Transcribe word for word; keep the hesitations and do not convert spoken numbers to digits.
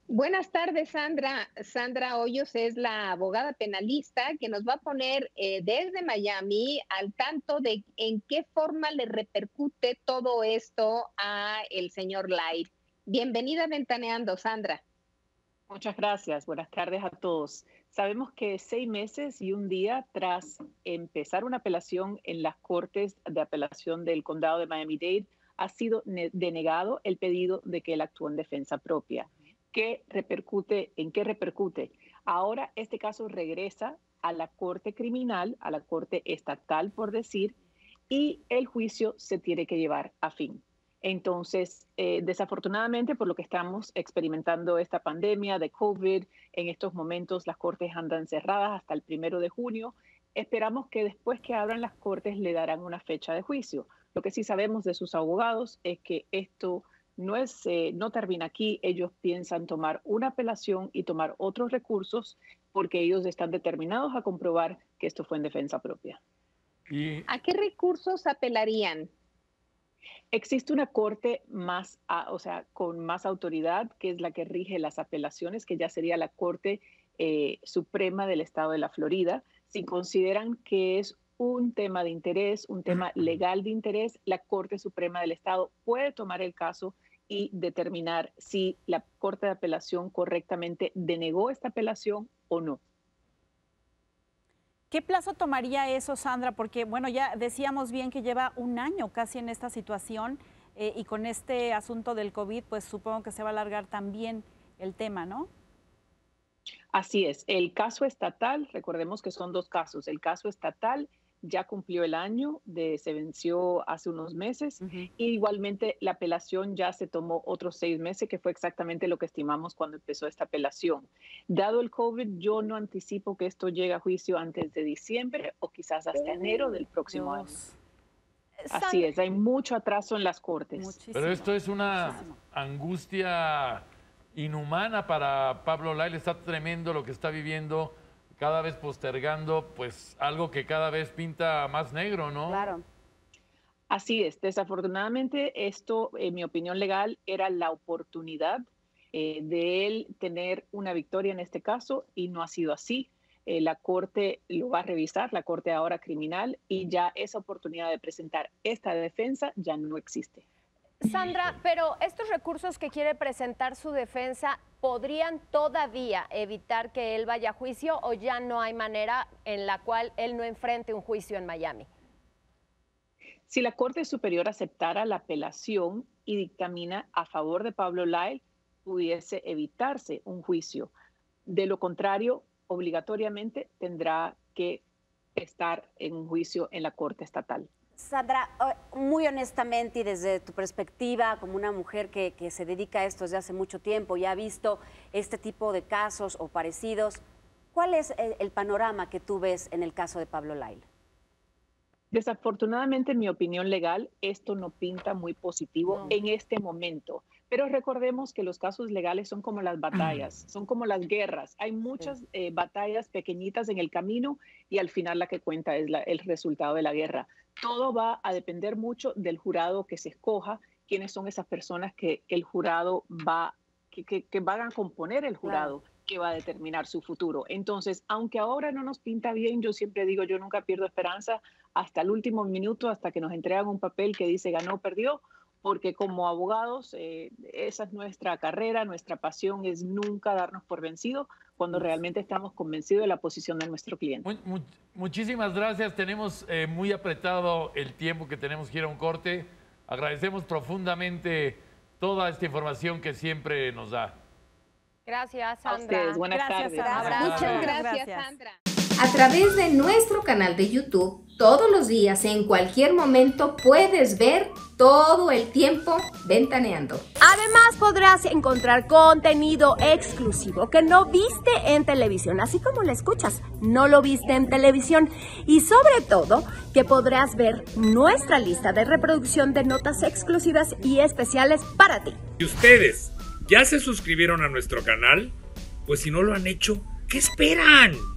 Buenas tardes, Sandra. Sandra Hoyos es la abogada penalista que nos va a poner eh, desde Miami al tanto de en qué forma le repercute todo esto a el señor Lyle. Bienvenida a Ventaneando, Sandra. Muchas gracias. Buenas tardes a todos. Sabemos que seis meses y un día tras empezar una apelación en las Cortes de Apelación del Condado de Miami-Dade, ha sido denegado el pedido de que él actúe en defensa propia. ¿Qué repercute? ¿En qué repercute? Ahora este caso regresa a la Corte Criminal, a la Corte Estatal, por decir, y el juicio se tiene que llevar a fin. Entonces, eh, desafortunadamente, por lo que estamos experimentando esta pandemia de COVID, en estos momentos las cortes andan cerradas hasta el primero de junio. Esperamos que después que abran las cortes le darán una fecha de juicio. Lo que sí sabemos de sus abogados es que esto no, es, eh, no termina aquí. Ellos piensan tomar una apelación y tomar otros recursos porque ellos están determinados a comprobar que esto fue en defensa propia. ¿Y a qué recursos apelarían? Existe una corte más, o sea, con más autoridad, que es la que rige las apelaciones, que ya sería la Corte eh, Suprema del Estado de la Florida. Si consideran que es un tema de interés, un tema legal de interés, la Corte Suprema del Estado puede tomar el caso y determinar si la Corte de Apelación correctamente denegó esta apelación o no. ¿Qué plazo tomaría eso, Sandra? Porque, bueno, ya decíamos bien que lleva un año casi en esta situación eh, y con este asunto del COVID, pues supongo que se va a alargar también el tema, ¿no? Así es. El caso estatal, recordemos que son dos casos. El caso estatal ya cumplió el año, de, se venció hace unos meses, uh-huh. Y igualmente la apelación ya se tomó otros seis meses, que fue exactamente lo que estimamos cuando empezó esta apelación. Dado el COVID, yo no anticipo que esto llegue a juicio antes de diciembre o quizás hasta enero del próximo Dios. año. Así es, hay mucho atraso en las cortes. Muchísimo. Pero esto es una Muchísimo. angustia inhumana para Pablo Lyle. Está tremendo lo que está viviendo, cada vez postergando, pues algo que cada vez pinta más negro, ¿no? Claro. Así es. Desafortunadamente, esto, en mi opinión legal, era la oportunidad eh, de él tener una victoria en este caso y no ha sido así. Eh, la Corte lo va a revisar, la Corte ahora criminal, y ya esa oportunidad de presentar esta defensa ya no existe. Sandra, pero estos recursos que quiere presentar su defensa, ¿podrían todavía evitar que él vaya a juicio o ya no hay manera en la cual él no enfrente un juicio en Miami? Si la Corte Superior aceptara la apelación y dictamina a favor de Pablo Lyle, pudiese evitarse un juicio. De lo contrario, obligatoriamente tendrá que estar en un juicio en la Corte Estatal. Sandra, muy honestamente y desde tu perspectiva como una mujer que, que se dedica a esto desde hace mucho tiempo y ha visto este tipo de casos o parecidos, ¿cuál es el, el panorama que tú ves en el caso de Pablo Lyle? Desafortunadamente, en mi opinión legal, esto no pinta muy positivo no. en este momento. Pero recordemos que los casos legales son como las batallas, son como las guerras. Hay muchas sí. eh, batallas pequeñitas en el camino y al final la que cuenta es la, el resultado de la guerra. Todo va a depender mucho del jurado que se escoja, quiénes son esas personas que el jurado va, que, que, que van a componer el jurado, claro. que va a determinar su futuro. Entonces, aunque ahora no nos pinta bien, yo siempre digo, yo nunca pierdo esperanza hasta el último minuto, hasta que nos entregan un papel que dice ganó o perdió, porque como abogados, eh, esa es nuestra carrera, nuestra pasión es nunca darnos por vencido cuando realmente estamos convencidos de la posición de nuestro cliente. Muy, muy, muchísimas gracias. Tenemos eh, muy apretado el tiempo que tenemos que ir a un corte. Agradecemos profundamente toda esta información que siempre nos da. Gracias, Sandra. A ustedes, buenas gracias, tardes. Sandra. Muchas gracias, gracias, Sandra. A través de nuestro canal de YouTube, todos los días, en cualquier momento, puedes ver todo el tiempo Ventaneando. Además, podrás encontrar contenido exclusivo que no viste en televisión, así como lo escuchas, no lo viste en televisión. Y sobre todo, que podrás ver nuestra lista de reproducción de notas exclusivas y especiales para ti. ¿Y ustedes ya se suscribieron a nuestro canal? Pues si no lo han hecho, ¿qué esperan?